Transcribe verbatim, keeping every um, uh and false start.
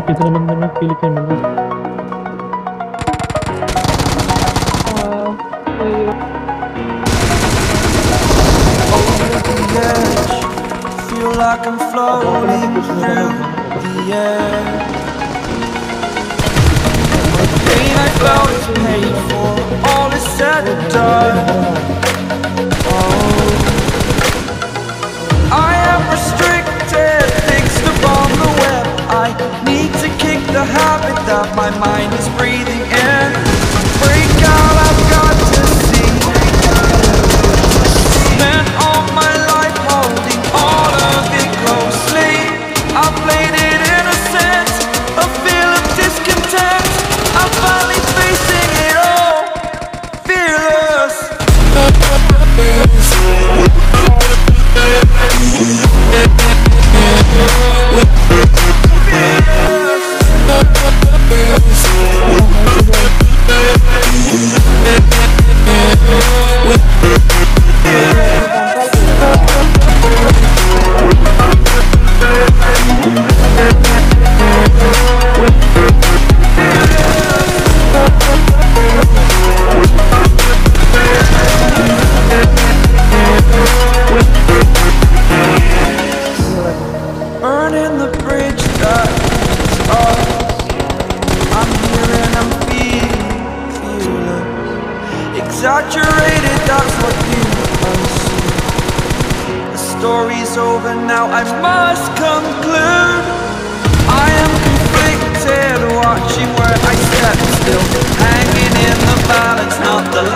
कितने बंदे में किल के मिले? Feel like I'm floating through the air. The pain I felt is paid for, all is said and done. Oh, I am restricted, fixed upon the web. I need to kick the habit that my mind is breathing in. Break out, I've got to see. Spent all my life holding all of it closely. I played it innocent, a feel of discontent. I'm finally facing it all, fearless. Burning the bridge that is us. I'm here and I'm feeling fearless. Exaggerated, that's what you assume. The story's over now, I must conclude. I am conflicted, watching where I step still, hanging in the balance, not the